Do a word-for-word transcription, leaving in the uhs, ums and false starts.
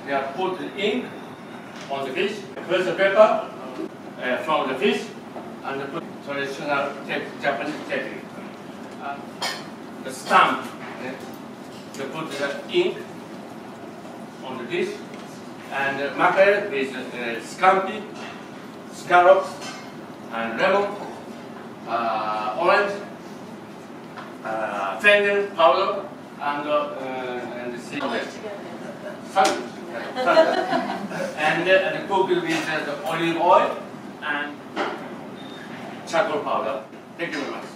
they are put ink on the fish, press the paper uh, from the fish, and put traditional Japanese technique. Uh, the stamp, okay? They put the ink on the fish, and uh, mackerel with uh, scampi, scallops, and lemon, uh, orange, uh, fennel powder, and uh, uh, and the sandwich. Sandwich. and, uh, and cook with uh, the olive oil and charcoal powder. Thank you very much.